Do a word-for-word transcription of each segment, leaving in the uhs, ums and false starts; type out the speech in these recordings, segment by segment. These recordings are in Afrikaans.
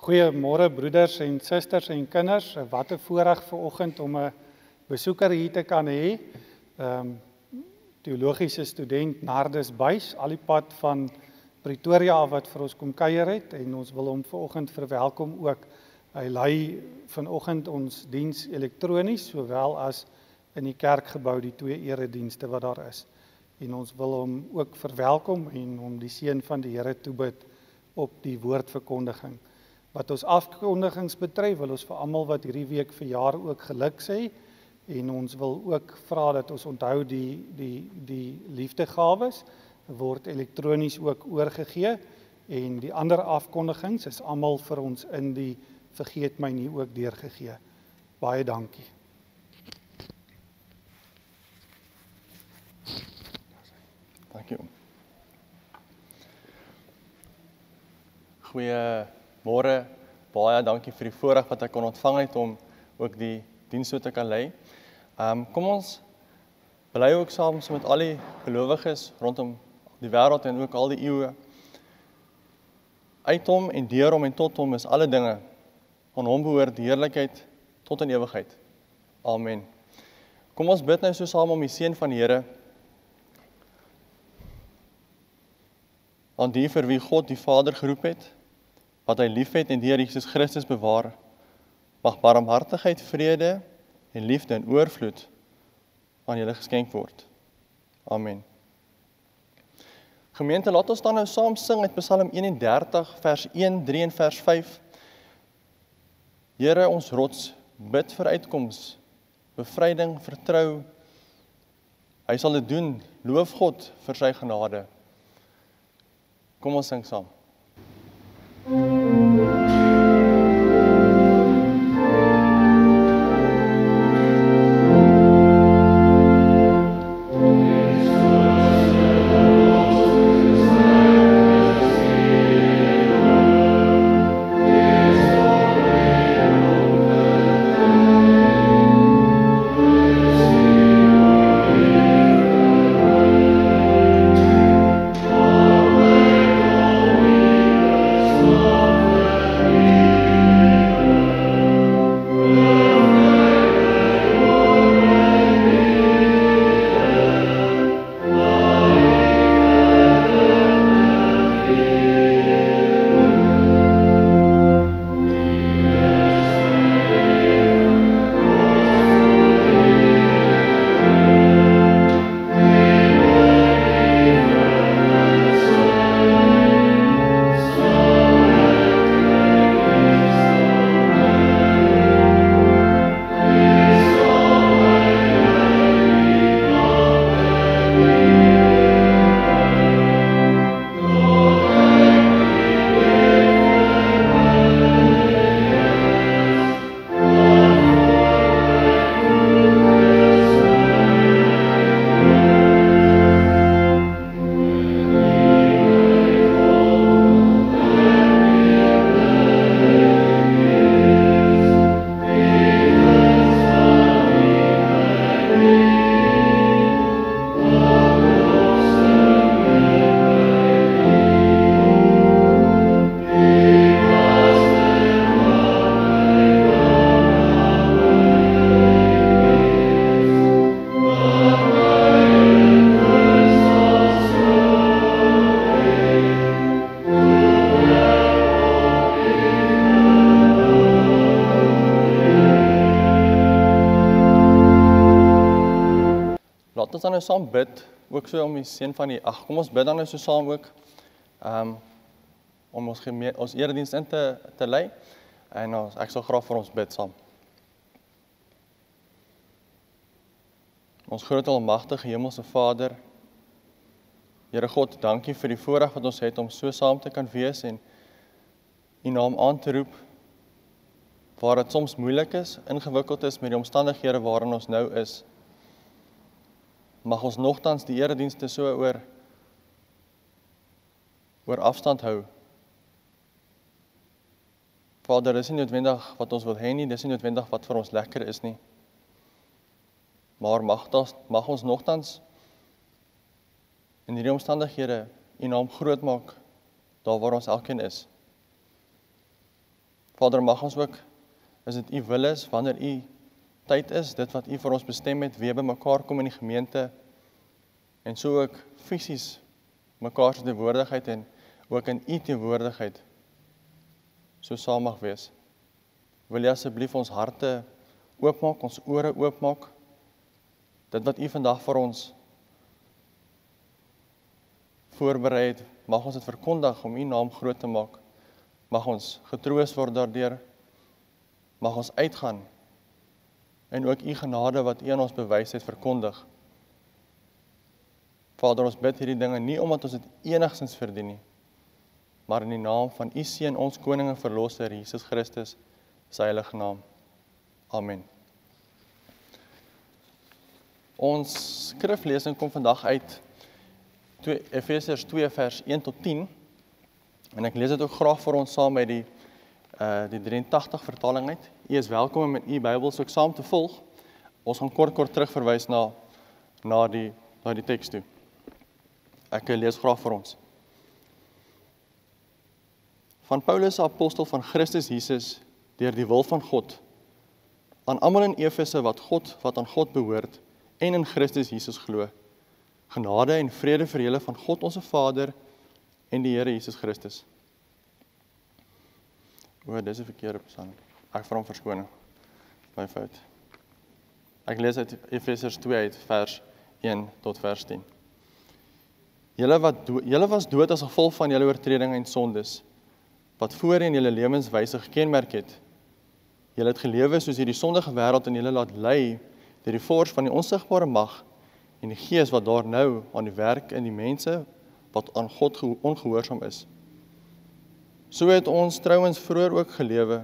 Goeiemôre broeders en susters en kinders. Wat 'n voorreg vanoggend om 'n besoeker hier te kan hê. Ehm teologiese student Nardus Buys, al die pad van Pretoria af wat vir ons kom kuier het en ons wil hom vanoggend verwelkom ook. Hy lei vanoggend ons diens elektronies sowel as in die kerkgebou die twee eredienste wat daar is. En ons wil hom ook verwelkom en hom die seën van die Here toebid op die woordverkondiging. Wat ons afkondigings betref, wil ons vir almal wat hierdie week verjaar ook geluk sê en ons wil ook vra dat ons onthou die die die liefdegawes word elektronies ook oorgegee en die ander afkondigings is almal vir ons in die vergeet my nie ook deurgegee. Baie dankie. Dankie oom. Goeiemôre, baie dankie vir die voorreg wat ek kon ontvang het om ook die diens so te kan lei. Um, kom ons bely ook saam so met al die gelowiges rondom die wêreld en ook al die eeue. Uit hom en deur hom en tot hom is alle dinge. Aan hom behoort die heerlikheid tot in ewigheid. Amen. Kom ons bid nou so saam om die seën van die Here aan die vir wie God die Vader geroep het, wat hy liefhet en die Here Jesus Christus bewaar, mag barmhartigheid, vrede en liefde en oorvloed aan julle geskenk word. Amen. Gemeente, laat ons dan nou saam sing uit Psalm eenendertig, vers een, drie en vers vyf. Here ons rots, bid vir uitkoms, bevryding, vertrou. Hy sal dit doen, loof God vir sy genade. Kom ons sing saam. Laat ons dan nou saam bid, ook so om die seën van die, ag, kom ons bid dan nou so saam ook, um, om ons, gemeen, ons erediens in te, te lei, en ons, ek sal graag vir ons bid saam. Ons groot almagtige hemelse Vader, Here God, dankie vir die voorreg wat ons het om so saam te kan wees en U naam aan te roep, waar dit soms moeilik is, ingewikkeld is met die omstandighede waarin ons nou is. Mag ons nogtans die eredienste so oor, oor afstand hou. Vader, dis nie noodwendig wat ons wil hê nie, dis nie noodwendig wat vir ons lekker is nie. Maar mag, das, mag ons nogtans in hierdie omstandighede U naam groot maak, daar waar ons elkeen is. Vader, mag ons ook, as dit U wil is, wanneer U tyd is, dit wat U vir ons bestem het, weer by mekaar kom in die gemeente, en so ook fisies mekaar se teenwoordigheid en ook in U teenwoordigheid so saam mag wees. Wil jy asseblief ons harte oopmaak, ons ore oopmaak, dit wat U vandag vir ons voorberei het, mag ons dit verkondig om U naam groot te maak, mag ons getroos word daardeur, mag ons uitgaan, en ook U genade wat U aan ons bewys het verkondig. Vader, ons bid hierdie dinge nie omdat ons dit enigstens verdien nie, maar in die naam van U Seun, ons Koning en Verlosser, Jesus Christus, sy heilige naam. Amen. Ons skriflesing kom vandag uit Efesiërs twee vers een tot tien, en ek lees dit ook graag vir ons saam met die, uh, die drieëntagtig vertaling uit. U is welkom om met U Bybels ook saam te volg. Ons gaan kort kort terugverwys na, na, die, na die teks toe. Ek lees graag vir ons. Van Paulus, apostel van Christus Jesus, deur die wil van God, aan almal in Efese wat God, wat aan God behoort, en in Christus Jesus glo. Genade en vrede vir julle van God onze Vader en die Here Jesus Christus. O, dis 'n verkeerde psalm. Ek vra om verskoning. My fout. Ek lees uit Efesiërs twee uit vers een tot vers tien. Julle wat do- julle was dood as gevolg van julle oortredinge en sondes, wat voorheen julle lewenswyse gekenmerk het. Julle het gelewe soos hierdie sondige wêreld en julle laat lei deur die forse van die onsigbare mag en die gees wat daar nou aan die werk in die mense wat aan God ongehoorsaam is. So het ons trouwens vroeër ook gelewe.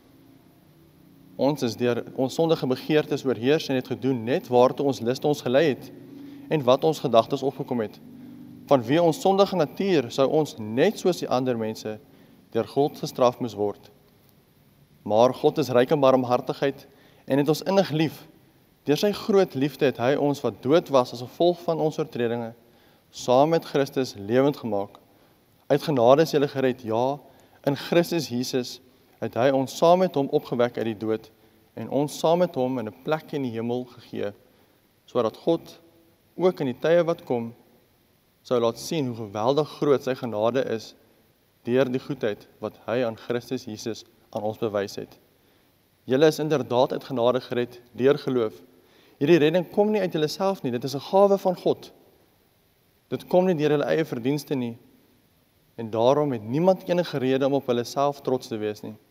Ons is deur ons sondige begeertes oorheers en het gedoen net waartoe ons liste ons gelei het en wat ons gedagtes opgekom het. Vanweë ons sondige natuur sou ons net soos die ander mense deur God gestraf moes word. Maar God is ryk in barmhartigheid en het ons innig lief. Deur sy groot liefde het hy ons wat dood was as gevolg van ons oortredinge, saam met Christus lewend gemaak. Uit genade is julle gered, ja, in Christus Jesus het hy ons saam met hom opgewek uit die dood en ons saam met hom in 'n plek in die hemel gegee, sodat God ook in die tye wat kom sou laat sien hoe geweldig groot sy genade is deur die goedheid wat hy aan Christus Jesus aan ons bewys het. Julle is inderdaad uit genade gered deur geloof. Hierdie redding kom nie uit julleself nie, dit is 'n gawe van God. Dit kom nie deur hulle eie verdienste nie, en daarom het niemand enige rede om op hulle self trots te wees nie.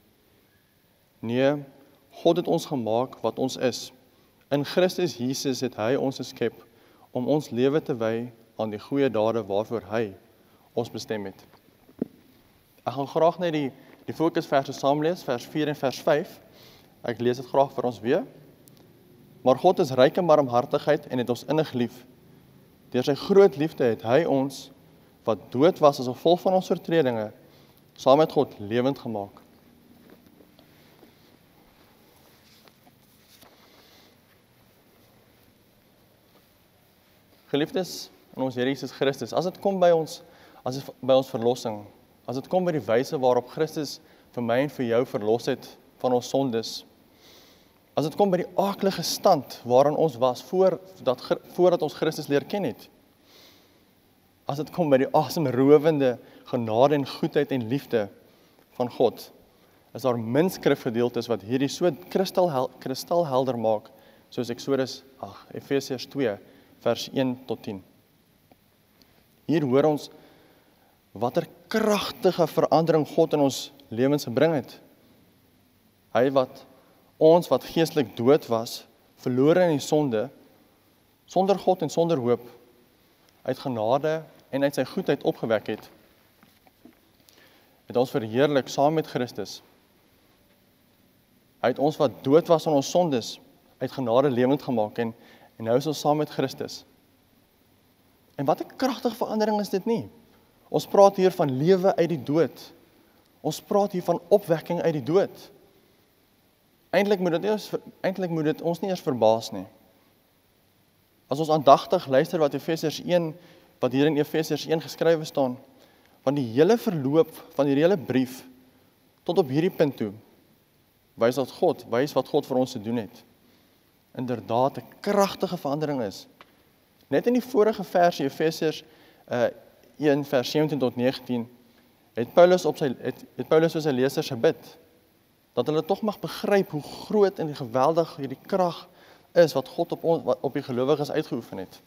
Nee, God het ons gemaak wat ons is. In Christus Jesus het hy ons geskep om ons lewe te wy aan die goeie dade waarvoor hy ons bestem het. Ek gaan graag net die, die fokusverse saamlees, vers vier en vers vyf. Ek lees dit graag vir ons weer. Maar God is ryk in barmhartigheid en het ons innig lief. Deur sy groot liefde het hy ons, wat dood was as gevolg van ons oortredinge, saam met God lewend gemaak. Geliefdes in ons Here Jesus Christus, as dit kom by ons, as dit by ons verlossing, as dit kom by die wyse waarop Christus vir my en vir jou verlos het van ons sondes, as dit kom by die aaklige stand waarin ons was voor, dat, voordat ons Christus leer ken het, as dit kom by die asemrowende genade en goedheid en liefde van God, is daar min skrifgedeeltes wat hierdie so kristalhel, kristalhelder maak, soos Eksodus, ag, Efesiërs twee, vers een tot tien. Hier hoor ons watter kragtige verandering God in ons lewens gebring het. Hy wat ons wat geestelik dood was, verlore in die sonde, sonder God en sonder hoop, uit genade en uit sy goedheid opgewek het, het ons verheerlik saam met Christus. Hy het ons wat dood was aan ons sondes, uit genade lewend gemaak en, en nou is ons saam met Christus. En wat 'n kragtige verandering is dit nie? Ons praat hier van lewe uit die dood. Ons praat hier van opwekking uit die dood. Eintlik moet dit eers, eintlik moet dit ons nie eers verbaas nie. As ons aandagtig luister wat Efesiërs een, wat hier in Efesiërs een geskrywe staan, van die hele verloop van die hele brief tot op hierdie punt toe, wys dat God, wys wat God vir ons te doen het. Inderdaad 'n kragtige verandering is. Net in die vorige versie, Efesiërs uh, een vers sewentien tot negentien, het Paulus op sy het, het Paulus vir sy lesers gebid dat hulle tog mag begryp hoe groot en geweldig hierdie krag is wat God op ons op die gelowiges uitgeoefen het.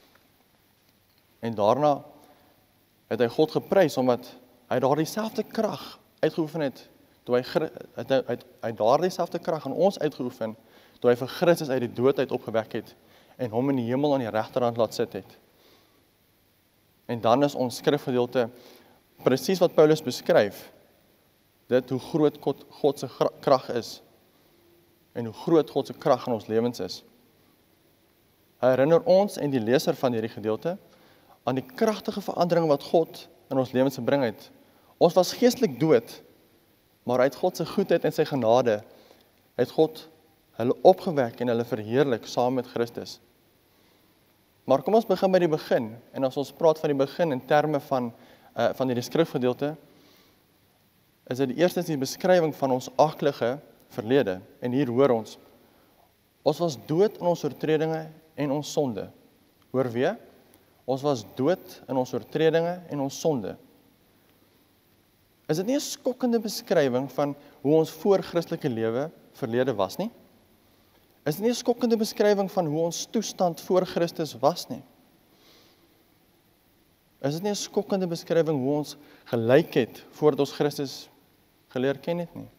En daarna het hy God geprys omdat hy daardie selfde krag uitgeoefen het, toe hy het hy, hy, hy daardie selfde krag aan ons uitgeoefen, toe hy vir Christus uit die dood uit opgewek het en hom in die hemel aan die regterhand laat sit het. En dan is ons skrifgedeelte presies wat Paulus beskryf, dit hoe groot God, God se krag is en hoe groot God se krag in ons lewens is. Hy herinner ons en die leser van hierdie gedeelte aan die kragtige verandering wat God in ons lewens gebring het. Ons was geestelik dood, maar uit God se goedheid en sy genade het God hulle opgewek en hulle verheerlik saam met Christus. Maar kom ons begin by die begin, en as ons praat van die begin in terme van, uh, van hierdie skrifgedeelte, is dit die eerste die beskrywing van ons aaklige verlede, en hier hoor ons, ons was dood in ons oortredinge en ons sonde. Hoor weer? Ons was dood in ons oortredinge en ons sonde. Is dit nie 'n skokkende beskrywing van hoe ons voor Christelike lewe verlede was nie? Is dit nie 'n skokkende beskrywing van hoe ons toestand voor Christus was nie? Is dit nie 'n skokkende beskrywing hoe ons gelyk het voordat ons Christus geleer ken het nie?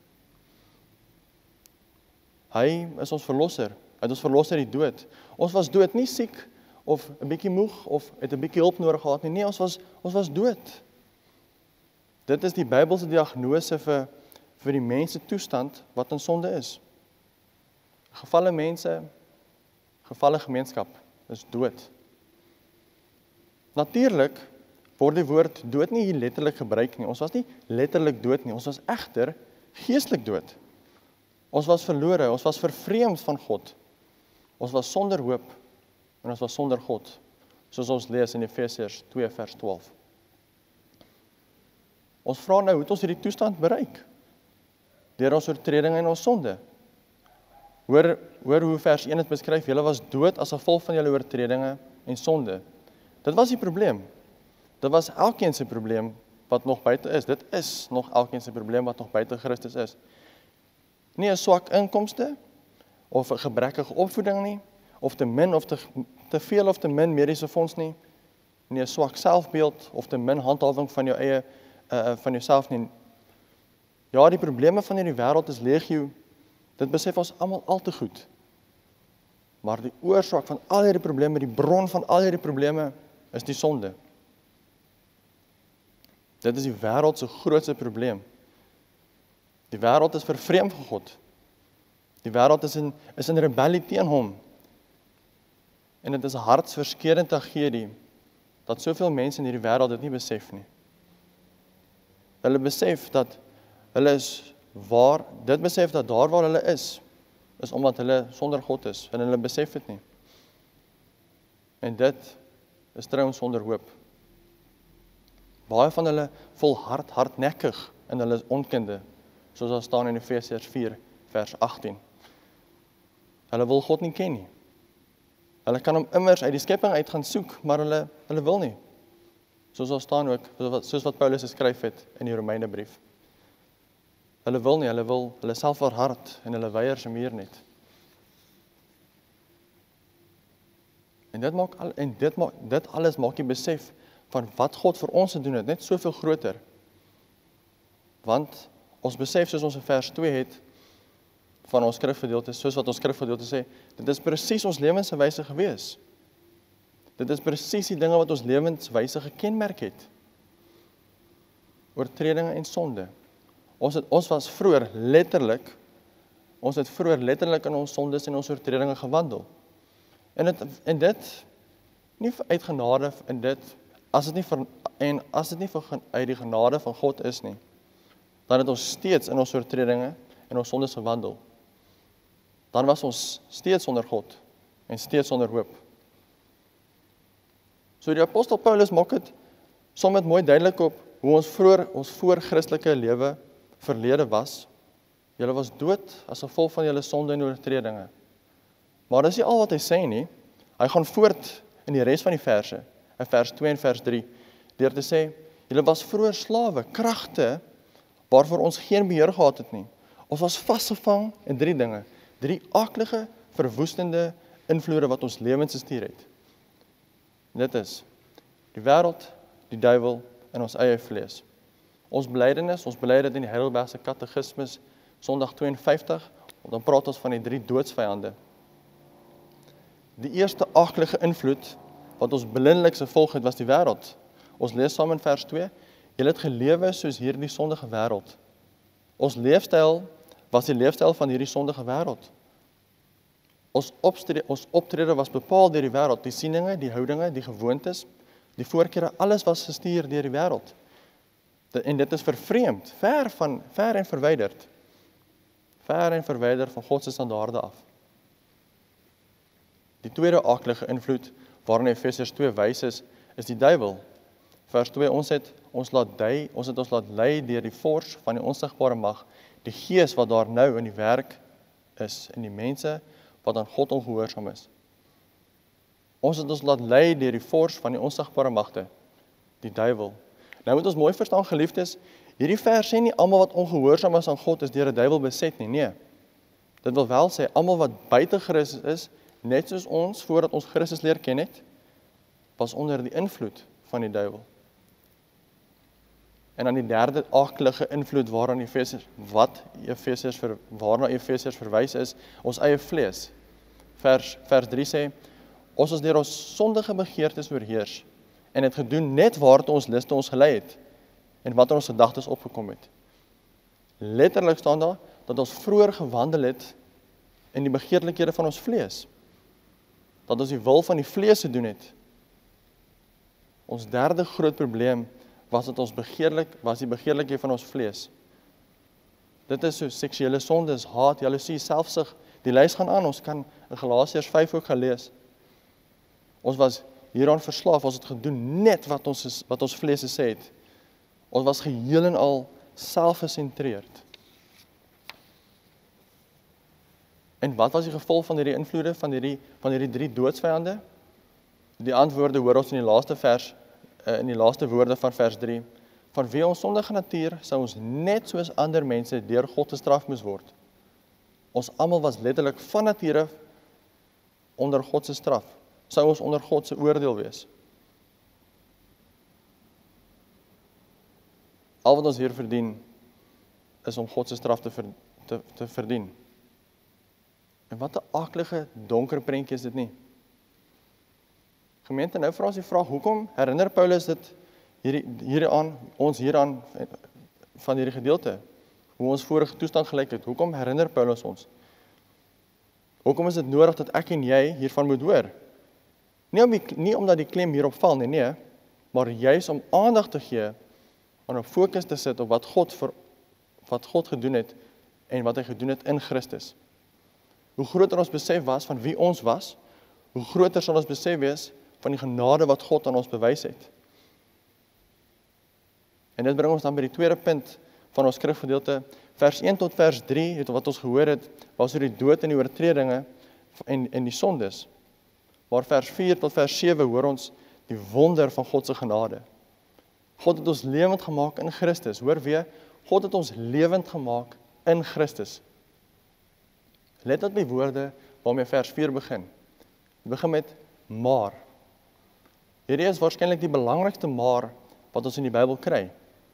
Hy is ons verlosser, hy het ons verlos uit die dood. Ons was dood, nie siek of 'n bietjie moeg of het 'n bietjie hulp nodig gehad nie. Nee, ons was ons was dood. Dit is die Bybelse diagnose vir vir die mense toestand wat in sonde is. Gevalle mense, gevalle gemeenskap is dood. Natuurlik word die woord dood nie hier letterlik gebruik nie. Ons was nie letterlik dood nie, ons was egter geestelik dood. Ons was verlore, ons was vervreemd van God. Ons was sonder hoop en ons was sonder God, soos ons lees in Efesiërs twee vers twaalf. Ons vra nou, hoe het ons hierdie toestand bereik? Deur ons oortredinge en ons sonde. Hoor, hoor hoe vers een het beskryf, julle was dood as gevolg van julle oortredinge en sonde. Dit was die probleem. Dit was elkeen se probleem wat nog buite is. Dit is nog elkeen se probleem wat nog buite Christus is. Nie 'n swak inkomste, of 'n gebrekkige opvoeding nie, of te min of te, te veel of te min mediese fonds nie, nie 'n swak selfbeeld, of te min handhawing van jou eie, uh, van jouself nie. Ja, die probleme van hierdie wêreld is legio, dit besef ons almal al te goed. Maar die oorsaak van al hierdie probleme, die bron van al hierdie probleme, is die sonde. Dit is die wêreld se grootste probleem. Die wêreld is vervreemd van God. Die wêreld is in, is in rebellie teen hom. En dit is 'n hartsverskeurende tragedie, dat soveel mense in hierdie wêreld dit nie besef nie. Hulle besef dat hulle is waar, dit besef dat daar waar hulle is, is omdat hulle sonder God is, en hulle besef dit nie. En dit is trouens sonder hoop. Baie van hulle volhard, hardnekkig in hulle onkunde, soos daar staan in Efesiërs vier vers agttien. Hulle wil God nie ken nie. Hulle kan hom immers uit die skepping uit gaan soek, maar hulle, hulle wil nie. Soos daar staan ook, soos wat Paulus geskryf het in die Romeinebrief. Hulle wil nie, hulle wil hulle self verhard en hulle weier se meer net. En dit maak al en dit maak dit alles maak jy besef van wat God vir ons gedoen het, net soveel groter. Want ons besef, soos ons in vers twee het van ons skrifgedeelte, soos wat ons skrifgedeelte sê, dit is presies ons lewenswyse gewees. Dit is presies die dinge wat ons lewenswyse gekenmerk het. Oortredinge en sonde. Ons het ons was vroeër letterlik ons het vroeër letterlik in ons sondes en ons oortredinge gewandel. En dit en dit nie uit genade en dit as dit nie vir en as dit nie vir uit die genade van God is nie, dan het ons steeds in ons oortredinge en ons sondes gewandel. Dan was ons steeds sonder God en steeds sonder hoop. So die apostel Paulus maak dit som dit mooi duidelik op hoe ons vroeër ons voor Christelike lewe verlede was Julle was dood as gevolg van julle sonde en oortredinge. Maar dis nie al wat hy sê nie. Hy gaan voort in die res van die verse, in vers twee en vers drie, deur te sê, julle was vroeër slawe, kragte, waarvoor ons geen beheer gehad het nie. Ons was vasgevang in drie dinge, drie aklige, verwoestende invloede wat ons lewens gestuur het. En dit is, die wêreld, die duiwel en ons eie vlees. Ons belydenis, ons bely dit in die Heidelbergse Katekismes, Sondag twee en vyftig, dan praat ons van die drie doodsvyande. Die eerste aaklige invloed, wat ons blindeliks gevolg het, was die wêreld. Ons lees saam in vers twee, julle het gelewe soos hierdie sondige wêreld. Ons leefstyl was die leefstyl van hierdie sondige wêreld. Ons optrede, ons optrede was bepaal deur die wêreld, die sieninge, die houdinge, die gewoontes, die voorkeure, alles was gestuur deur die wêreld. En dit is vervreemd, ver van ver en verwyderd. Ver en verwyder van God se standaarde af. Die tweede aaklige invloed waarna Efesiërs twee wys is, is die duiwel. Vers twee, ons het ons laat dui, ons het ons laat lei deur die vors van die onsigbare mag, die gees wat daar nou in die werk is, in die mense wat aan God ongehoorsaam is. Ons het ons laat lei deur die vors van die onsigbare magte, die duiwel. Nou moet ons mooi verstaan, geliefdes, hierdie vers sê nie almal wat ongehoorsaam is aan God is deur 'n duiwel beset nie, nee. Dit wil wel sê, almal wat buite Christus is, net soos ons, voordat ons Christus leer ken het, was onder die invloed van die duiwel. En dan die derde aaklige invloed waaraan Efesiërs, wat Efesiërs ver, waarna Efesiërs verwys is, ons eie vlees. Vers, vers drie sê, ons is deur ons sondige begeertes oorheers, en het gedoen net waartoe ons liste ons gelei het, en wat in ons gedagtes opgekom het. Letterlik staan daar, dat ons vroeër gewandel het, in die begeerlikhede van ons vlees. Dat ons die wil van die vlees gedoen het. Ons derde groot probleem, was dat ons begeerlik, was die begeerlikhede van ons vlees. Dit is so seksuele sondes, haat, jaloesie, selfsug, die lys gaan aan, ons kan in Galasiërs vyf ook gaan lees. Ons was hieraan verslaaf, ons het gedoen net wat ons, wat ons vlees gesê het. Ons was geheel en al selfgesentreerd. En wat was die gevolg van hierdie invloede, van hierdie, van hierdie drie doodsvyande? Die antwoorde hoor ons in die laaste vers, in die laaste woorde van vers drie. Vanweë ons sondige natuur sou ons net soos ander mense deur God gestraf moes word. Ons almal was letterlik van nature onder God se straf. Sou ons onder God se oordeel wees. Al wat ons hier verdien, is om God se straf te, ver, te, te verdien. En wat 'n aaklige, donker prentjie is dit nie? Gemeente, nou vra ons die vraag, hoekom herinner Paulus dit hierdie, hieraan, ons hieraan van hierdie gedeelte? Hoe ons vorige toestand gelyk het, hoekom herinner Paulus ons? Hoekom is dit nodig dat ek en jy hiervan moet hoor? Nie, om die, nie omdat die klem hierop val nie, nee, maar juis om aandag te gee, om 'n fokus te sit op wat God, vir, wat God gedoen het, en wat hy gedoen het in Christus. Hoe groter ons besef was van wie ons was, hoe groter sal ons besef wees van die genade wat God aan ons bewys het. En dit bring ons dan by die tweede punt van ons skrifgedeelte, vers een tot vers drie, het wat ons gehoor het, was oor die dood en die oortredinge en, en die sondes. Maar vers vier tot vers sewe hoor ons die wonder van God se genade. God het ons lewend gemaak in Christus. Hoor weer, God het ons lewend gemaak in Christus. Let op die woorde waarmee vers vier begin. Het begin met maar. Hierdie is waarskynlik die belangrikste maar wat ons in die Bybel kry.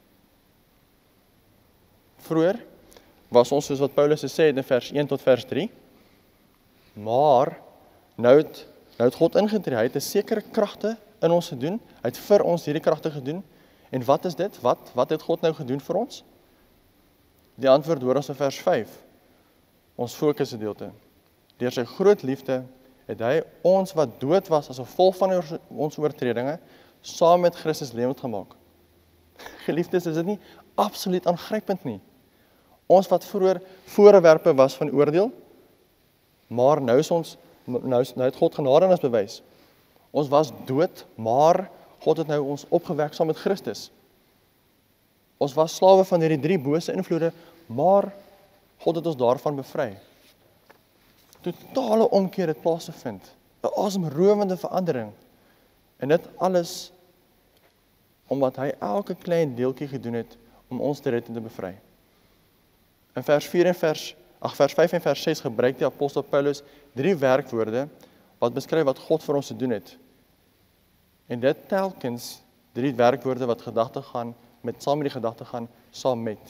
Vroeger was ons, soos wat Paulus gesê het in vers een tot vers drie, maar nou het, nou het God ingetree, hy het 'n sekere kragte in ons gedoen, hy het vir ons hierdie kragte gedoen, en wat is dit? Wat, wat het God nou gedoen vir ons? Die antwoord hoor ons in vers vyf, ons fokusgedeelte. Deur sy groot liefde het hy ons wat dood was as gevolg van ons oortredinge, saam met Christus lewend gemaak. Geliefdes, is dit nie absoluut aangrypend nie? Ons wat vroeër voorwerpe was van oordeel, maar nou is ons, nou, nou het God genade aan ons bewys. Ons was dood, maar God het nou ons opgewek saam met Christus. Ons was slawe van hierdie drie bose invloede, maar God het ons daarvan bevry. Totale omkeer het plaasgevind. 'n asemrowende verandering. En dit alles omdat hy elke klein deeltjie gedoen het om ons te red en te bevry. In vers vier en vers, ag vers vyf en vers ses gebruik die apostel Paulus drie werkwoorde wat beskryf wat God vir ons te doen het. En dit telkens drie werkwoorde wat gedagte gaan met saam met die gedagte gaan saam met.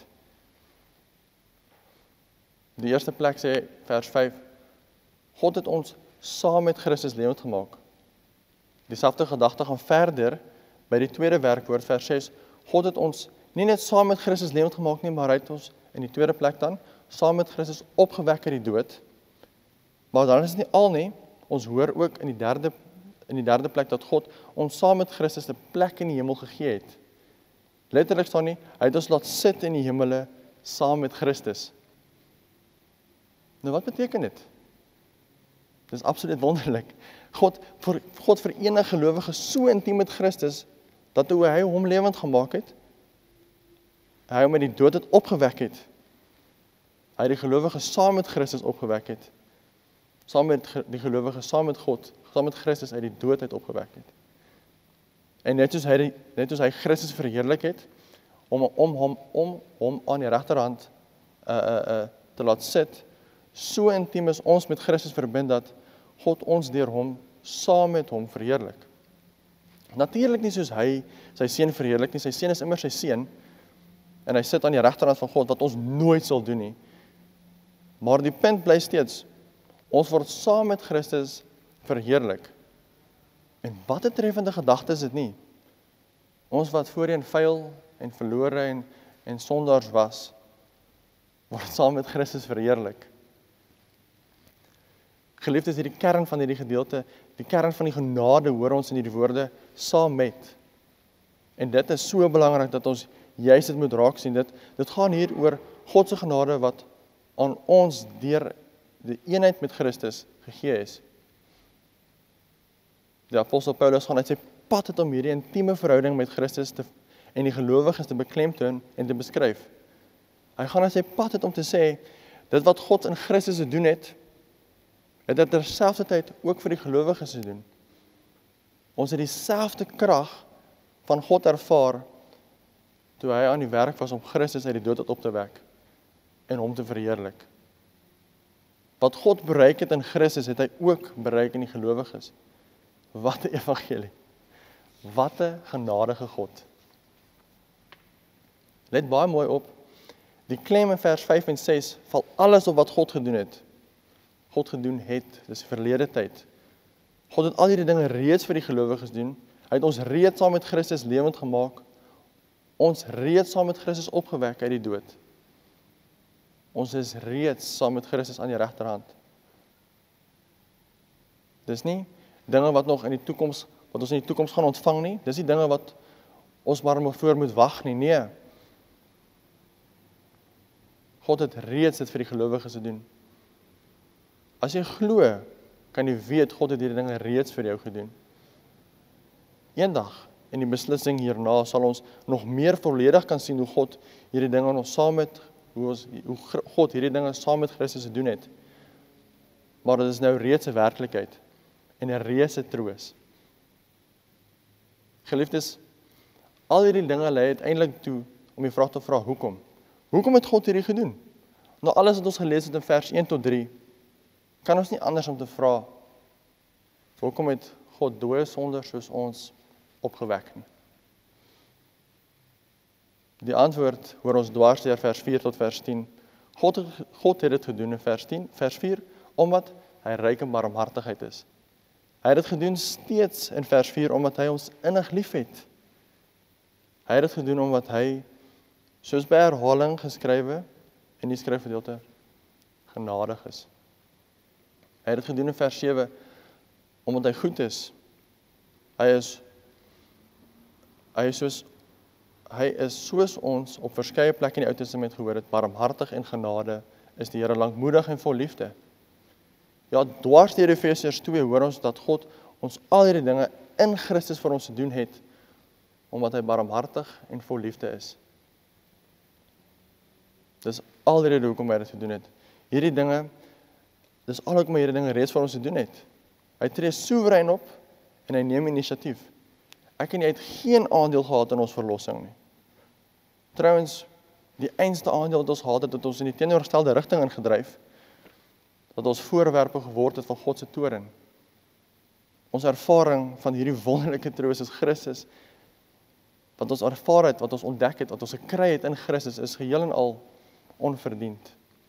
Die eerste plek sê vers vyf, God het ons saam met Christus lewend gemaak. Dieselfde gedagte gaan verder by die tweede werkwoord vers ses. God het ons nie net saam met Christus lewend gemaak nie, maar hy het ons in die tweede plek dan saam met Christus opgewek uit die dood. Maar dan is dit nie al nie. Ons hoor ook in die derde in die derde plek dat God ons saam met Christus 'n plek in die hemel gegee het. Letterlik staan nie, hy het ons laat sit in die hemele saam met Christus. Nou wat beteken dit? Dit is absoluut wonderlik. God, vir, God verenig gelowiges so intiem met Christus, dat hoe hy hom lewend gemaak het, hy hom uit die dood het opgewek het, hy die gelowiges saam met Christus opgewek het, saam met die gelowiges, saam met God, saam met Christus uit die dood uit opgewek het. En net soos hy, die, net soos hy Christus verheerlik het, om, om, om, om hom aan die regterhand uh, uh, uh, te laat sit, so intiem is ons met Christus verbind, dat God ons deur hom, saam met hom verheerlik. Natuurlik nie soos hy sy seun verheerlik nie, sy seun is immer sy seun, en hy sit aan die regterhand van God, wat ons nooit sal doen nie. Maar die punt bly steeds, ons word saam met Christus verheerlik. En wat 'n treffende gedagte is dit nie? Ons wat voorheen vuil en verlore en, en sondaars was, word saam met Christus verheerlik. Geliefdes, hierdie kern van hierdie gedeelte, die kern van die genade hoor ons in hierdie woorde, saam met. En dit is so belangrik dat ons juist dit moet raak sien. Dit, dit gaan hier oor God se genade wat aan ons deur die eenheid met Christus gegee is. Die apostel Paulus gaan uit sy pad het om hierdie intieme verhouding met Christus te, en die gelowiges te beklemtoon en te beskryf. Hy gaan uit sy pad het om te sê, dit wat God in Christus gedoen het, het dit terselfdertyd ook vir die gelowiges te doen. Ons het dieselfde krag van God ervaar, toe hy aan die werk was om Christus uit die dood op te wek, en hom te verheerlik. Wat God bereik het in Christus, het hy ook bereik in die gelowiges. Wat 'n evangelie. Wat 'n genadige God. Let baie mooi op, die klem in vers vyf en ses, val alles op wat God gedoen het. God gedoen het, dis verlede tyd. God het al hierdie dinge reeds vir die gelowiges doen. Hy het ons reeds saam met Christus lewend gemaak. Ons reeds saam met Christus opgewek uit die dood. Ons is reeds saam met Christus aan die regterhand. Dis nie dinge wat nog in die toekoms, wat ons in die toekoms gaan ontvang nie. Dis nie dinge wat ons maar voor moet wag nie. Nee. God het reeds dit vir die gelowiges gedoen. As jy glo, kan jy weet, God het hierdie dinge reeds vir jou gedoen. Eendag, in die beslissing hierna, sal ons nog meer volledig kan sien hoe God hierdie dinge ons saam met, hoe, ons, hoe God hierdie dinge saam met Christus gedoen het. Maar dit is nou reeds 'n werklikheid en 'n reuse troos. Geliefdes, al hierdie dinge lei uiteindelik toe om die vraag te vra, hoekom? Hoekom het God hierdie gedoen? Nou alles wat ons gelees het in vers een tot drie, kan ons nie anders om te vra, hoekom het God dooie sonders soos ons opgewek nie? Die antwoord hoor ons dwars deur vers vier tot vers tien. God, God het dit gedoen in vers tien, vers vier, omdat hy ryk in barmhartigheid is. Hy het dit gedoen steeds in vers vier, omdat hy ons innig liefhet. Hy het dit gedoen omdat hy, soos by herhaling geskrywe in die skryfgedeelte, genadig is. Hy het dit gedoen in vers sewe, omdat hy goed is. Hy is, hy is soos, hy is soos ons op verskeie plekke in die Ou Testament gehoor het, barmhartig en genade is die Here, lankmoedig en vol liefde. Ja, dwars deur Efesiërs twee hoor ons dat God ons al hierdie dinge in Christus vir ons gedoen het, omdat hy barmhartig en vol liefde is. Dis al die rede hoekom hy dit gedoen het. Hierdie dinge, dis al hoekom hy hierdie dinge reeds vir ons gedoen het. Hy tree soewerein op en hy neem inisiatief. Ek en jy het geen aandeel gehad in ons verlossing nie. Trouwens, die einste aandeel wat ons gehad het, het ons in die teenoorgestelde rigting ingedryf, dat ons voorwerpe geword het van God se toorn. Ons ervaring van hierdie wonderlike troos is Christus, wat ons ervaar het, wat ons ontdek het, wat ons gekry het in Christus, is geheel en al onverdiend.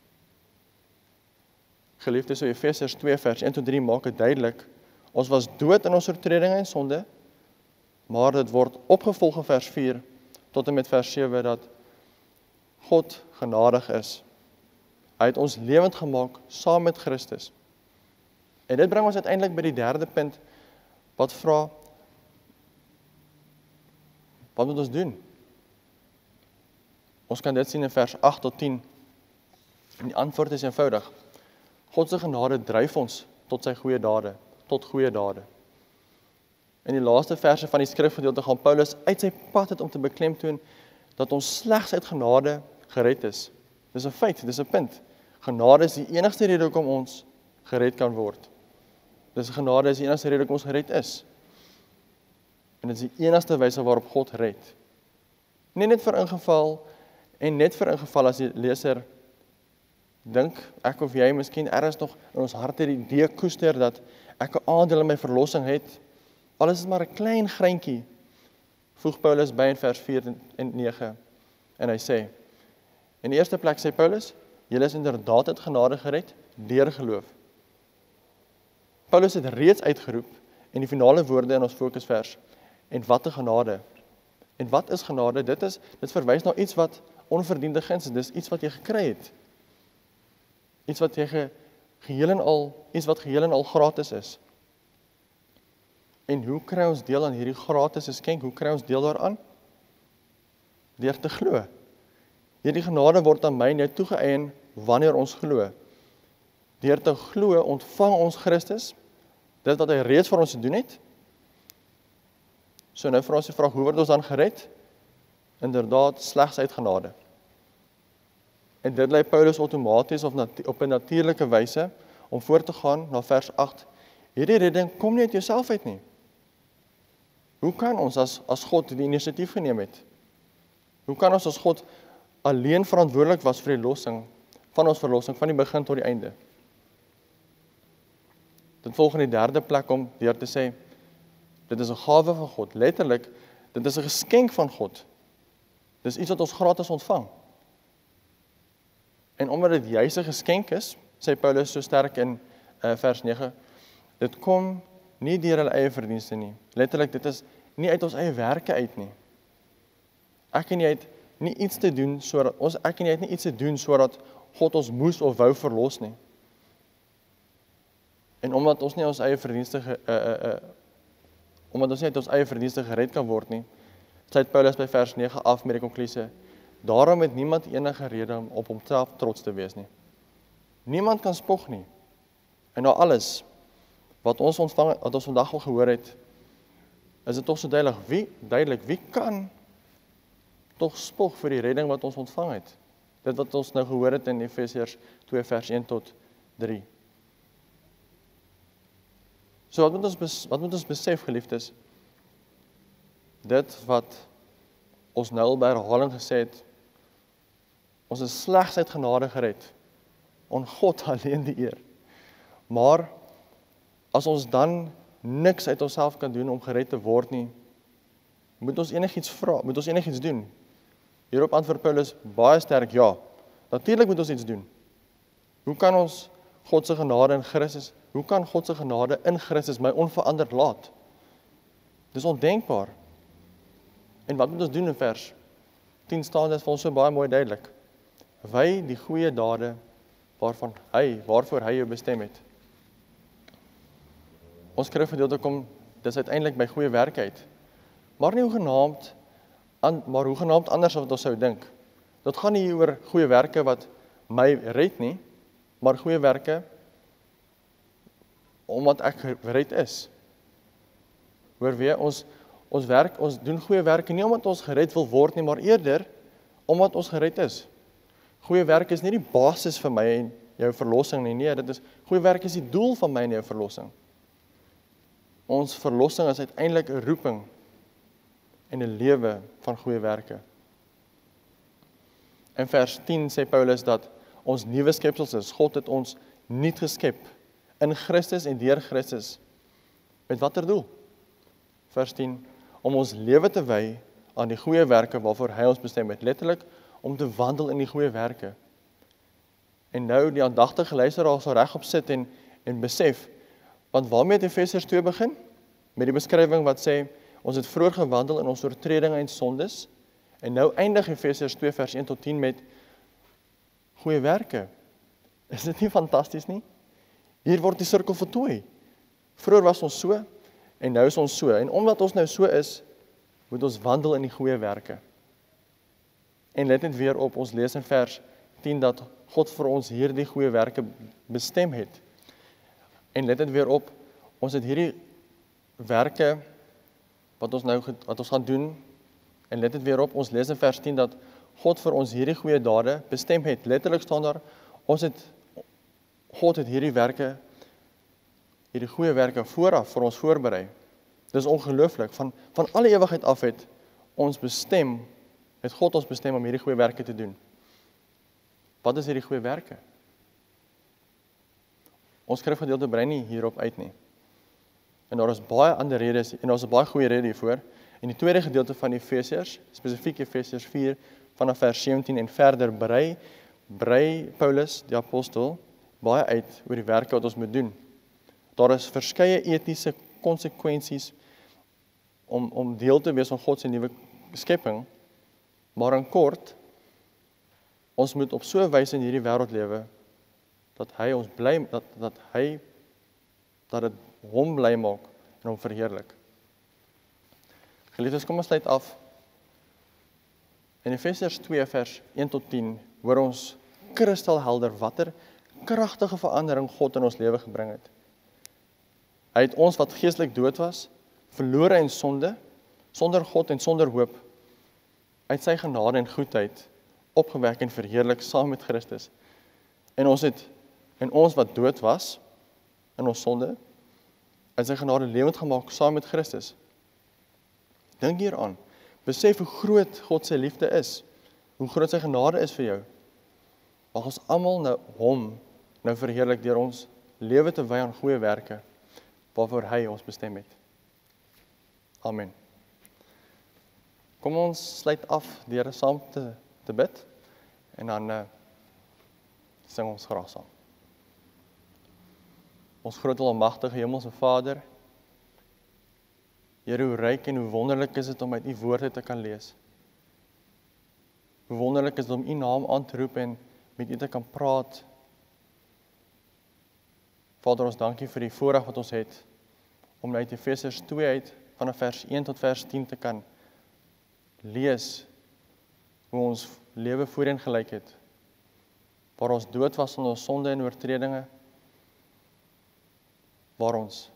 Geliefdes, so Efesiërs twee vers een tot drie maak dit duidelik, ons was dood in ons oortredinge en sonde, maar dit word opgevolg in vers vier tot en met vers sewe, dat God genadig is. Hy het ons lewend gemaak saam met Christus. En dit bring ons uiteindelik by die derde punt, wat vra, wat moet ons doen? Ons kan dit sien in vers agt tot tien. En die antwoord is eenvoudig. God se genade dryf ons tot sy goeie dade, tot goeie dade. In die laaste verse van die skrifgedeelte gaan Paulus uit sy pad het om te beklemtoon dat ons slegs uit genade gered is. Dis 'n feit, dis 'n punt. Genade is die enigste rede hoekom ons gered kan word. Dis genade is die enigste rede hoekom ons gered is. En dit is die enigste wyse waarop God red. Nie net vir ingeval en net vir ingeval as die leser dink, ek of jy miskien ergens nog in ons harte die idee koester dat ek 'n aandeel in my verlossing het. Alles is maar 'n klein greintjie, voeg Paulus by in vers vier en nege. En hy sê, in die eerste plek sê Paulus, julle is inderdaad uit genade gered deur geloof. Paulus het reeds uitgeroep in die finale woorde in ons fokusvers. En wat 'n genade. En wat is genade? Dit is dit verwys na iets wat onverdiende guns is. Dis iets wat jy gekry het. Iets wat jy ge, geheel en al, iets wat geheel en al gratis is. En hoe kry ons deel aan hierdie gratis geskenk? Hoe kry ons deel daaraan? Deur te glo. Hierdie genade word aan my en jou toegeëien wanneer ons glo. Deur te glo ontvang ons Christus, dit wat hy reeds vir ons gedoen het. So nou vir ons die vraag, hoe word ons dan gered? Inderdaad, slegs uit genade. En dit lei Paulus outomaties of nat- op 'n natuurlike wyse om voort te gaan na vers agt. Hierdie redding kom nie uit jouself uit nie. Hoe kan ons as, as God die inisiatief geneem het? Hoe kan ons as God alleen verantwoordelik was vir die lossing, van ons verlossing, van die begin tot die einde? Dit volg in die derde plek om deur te sê, dit is 'n gawe van God, letterlik, dit is 'n geskenk van God. Dis iets wat ons gratis ontvang. En omdat dit juis 'n geskenk is, sê Paulus so sterk in uh, vers nege, dit kom nie deur hulle eie verdienste nie. Letterlik, dit is nie uit ons eie werke uit nie. Ek en jy het nie iets te doen sodat ons ek en jy het nie iets te doen sodat God ons moes of wou verlos nie. En omdat ons nie ons eie verdienste ge, uh, uh, uh, omdat ons nie uit ons eie verdienste gered kan word nie, sluit Paulus by vers nege af met die konklusie, daarom het niemand enige rede om op homself trots te wees nie. Niemand kan spog nie. En na alles wat ons ontvang, wat ons vandag al gehoor het, is dit tog so duidelik, wie, duidelik, wie kan tog spog vir die redding wat ons ontvang het? Dit wat ons nou gehoor het in Efesiërs twee vers een tot drie. So wat moet ons, wat moet ons besef, geliefdes? Dit wat ons nou al by herhaling gesê het, ons is slegs uit genade gered, aan God alleen die eer. Maar, as ons dan niks uit onsself kan doen om gered te word nie, moet ons enigiets vra, moet ons enigiets doen? Hierop antwoord Paulus baie sterk, ja, natuurlik moet ons iets doen. Hoe kan ons God se genade in Christus, hoe kan God se genade in Christus my onveranderd laat? Dis ondenkbaar. En wat moet ons doen in vers tien staan dit vir ons so baie mooi duidelik. Wy die goeie dade waarvan hy, waarvoor hy jou bestem het. Ons skrifgedeelte kom dis uiteindelik by goeie werke uit. Maar nie hoegenaamd, an, maar hoegenaamd anders as wat ons sou dink. Dit gaan nie oor goeie werke wat my red nie, maar goeie werke omdat ek gered is. Hoor weer, ons ons werk, ons doen goeie werke nie omdat ons gered wil word nie, maar eerder omdat ons gered is. Goeie werk is nie die basis vir my en jou verlossing nie. Nee, dit is goeie werk is die doel van my en jou verlossing. Ons verlossing is uiteindelik 'n roeping en 'n lewe van goeie werke. In vers tien sê Paulus dat ons nuwe skepsels is. God het ons nuut geskep in Christus en deur Christus. Met watter doel? Vers tien, om ons lewe te wy aan die goeie werke waarvoor hy ons bestem het. Letterlik, om te wandel in die goeie werke. En nou die aandagtige luisteraar sal regop sit en, en besef, want waarmee het Efesiërs twee begin? Met die beskrywing wat sê, ons het vroeër gewandel in ons oortredinge en sondes, en nou eindig Efesiërs twee vers een tot tien met goeie werke. Is dit nie fantasties nie? Hier word die sirkel voltooi. Vroeër was ons so, en nou is ons so. En omdat ons nou so is, moet ons wandel in die goeie werke. En let net weer op, ons lees in vers tien, dat God vir ons hierdie goeie werke bestem het. En let net weer op, ons het hierdie werke, wat ons nou wat ons gaan doen, en let net weer op, ons lees in vers tien, dat God vir ons hierdie goeie dade bestem het. Letterlik staan daar, ons het, God het hierdie werke, hierdie goeie werke vooraf vir ons voorberei. Dis ongelooflik, van, van alle ewigheid af het ons bestem, het God ons bestem om hierdie goeie werke te doen. Wat is hierdie goeie werke? Ons skrifgedeelte brei nie hierop uit nie. En daar is baie ander redes, en daar is 'n baie goeie rede hiervoor. In die tweede gedeelte van Efesiërs, spesifiek Efesiërs vier, vanaf vers sewentien en verder, brei, brei Paulus, die apostel, baie uit oor die werke wat ons moet doen. Daar is verskeie etiese konsekwensies om, om deel te wees van God se nuwe skepping, maar in kort, ons moet op so 'n wyse in hierdie wêreld lewe, dat hy ons bly, dat, dat hy, dat dit hom bly maak en hom verheerlik. Geliefdes, kom ons sluit af. In Efesiërs twee vers een tot tien, hoor ons kristalhelder watter kragtige verandering God in ons lewe gebring het. Hy het ons wat geestelik dood was, verlore in sonde, sonder God en sonder hoop, uit sy genade en goedheid, opgewek en verheerlik saam met Christus. En ons het, en ons wat dood was, in ons sonde, uit sy genade lewend gemaak saam met Christus. Dink hieraan, besef hoe groot God se liefde is, hoe groot sy genade is vir jou. Mag ons almal nou hom nou verheerlik deur ons lewe te wy aan goeie werke, waarvoor hy ons bestem het. Amen. Kom ons sluit af deur saam te, te bid, en dan uh, sing ons graag saam. Ons groot almagtige Hemelse Vader, Here, hoe ryk en hoe wonderlik is dit om uit U woorde te kan lees. Hoe wonderlik is dit om U naam aan te roep en met U te kan praat. Vader, ons dankie vir die voorreg wat ons het, om uit Efesiërs twee uit, vanaf vers een tot vers tien te kan lees, hoe ons lewe voorheen gelyk het, waar ons dood was in ons sonde en oortredinge, waar ons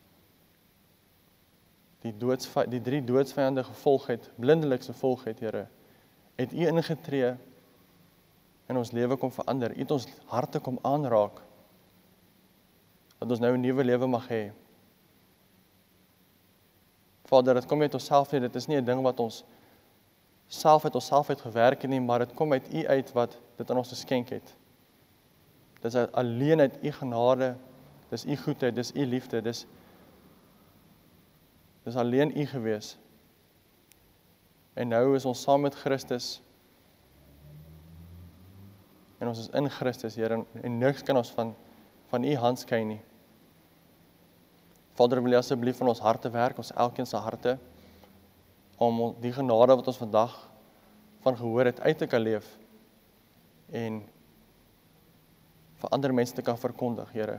die, doods, die drie doodsvijande gevolg het, blindelikse gevolg het, Here, het U ingetree en ons lewe kom verander, U het ons harte kom aanraak, dat ons nou 'n nuwe lewe mag hê. Vader, dit kom uit onsself nie, dit is nie 'n ding wat ons self uit onsself uit gewerk het nie, maar dit kom uit U uit wat dit aan ons geskenk het. Dit is alleen uit U genade, dis U goedheid, dis U liefde, dis dis alleen U gewees. En nou is ons saam met Christus, en ons is in Christus, Here, en niks kan ons van, van U hand skei nie. Vader, wil U asseblief van ons harte werk, ons elkeen se harte, om die genade wat ons vandag van gehoor het, uit te kan leef, en vir ander mense te kan verkondig, Here.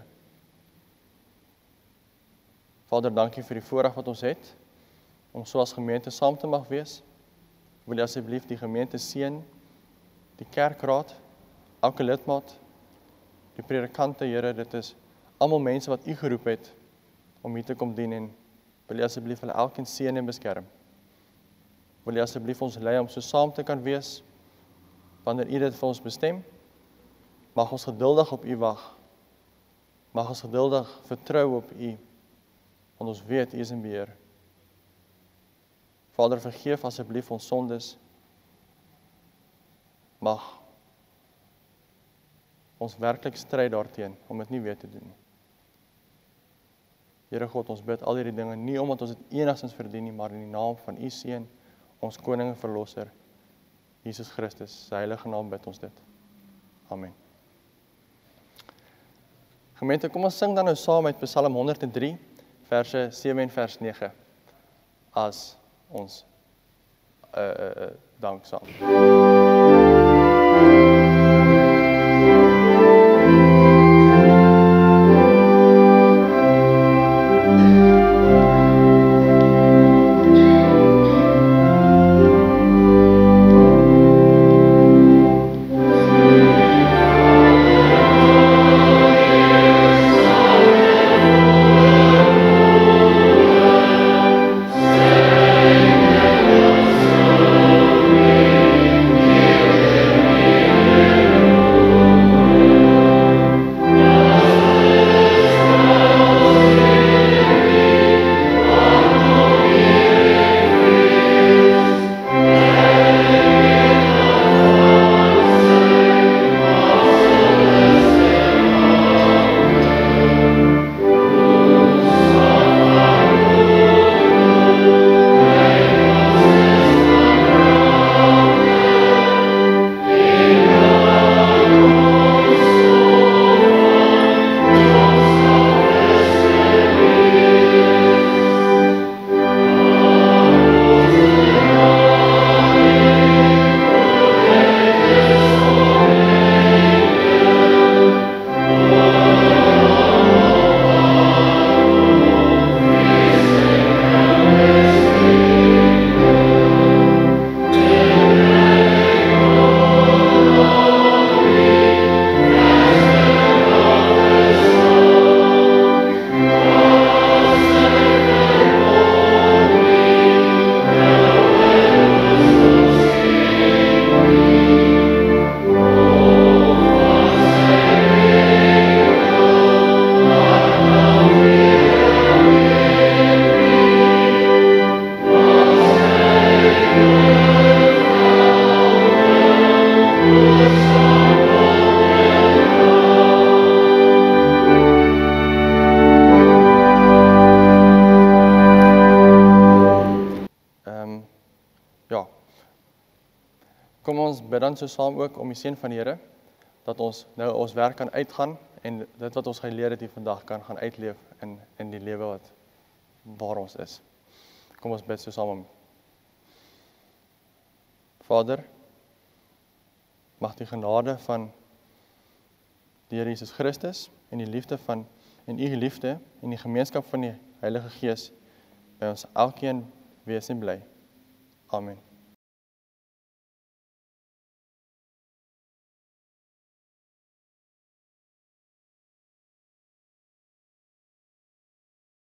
Vader, dankie vir die voorreg wat ons het, om so as gemeente saam te mag wees. Wil U asseblief die gemeente seën, die kerkraad, elke lidmaat, die predikante, Here, dit is almal mense wat U geroep het, om hier te kom dien, en wil U asseblief hulle elkeen seën en beskerm. Wil U asseblief ons lei om so saam te kan wees, wanneer U dit vir ons bestem, Mag ons geduldig op U wag. Mag ons geduldig vertrou op U, want ons weet U is in beheer. Vader, vergeef asseblief ons sondes. Mag ons werklik stry daarteen, om dit nie weer te doen nie. Here God, ons bid al hierdie dinge, nie omdat ons dit enigstens verdien nie, maar in die naam van U Seun, ons Koning en Verlosser, Jesus Christus, sy heilige naam bid ons dit. Amen. Gemeente, kom ons sing dan nou saam met Psalm honderd en drie, verse sewe en vers nege, as ons uh, uh, uh, dank saam. Kom ons bid dan so saam ook om die seën van die Here, dat ons nou ons werk kan uitgaan en dit wat ons geleer het hier vandag kan gaan uitleef in, in die lewe wat waar ons is. Kom ons bid so saam om. Vader, mag die genade van die Here Jesus Christus en die liefde van en U liefde en die gemeenskap van die Heilige Gees by ons elkeen wees en bly. Amen.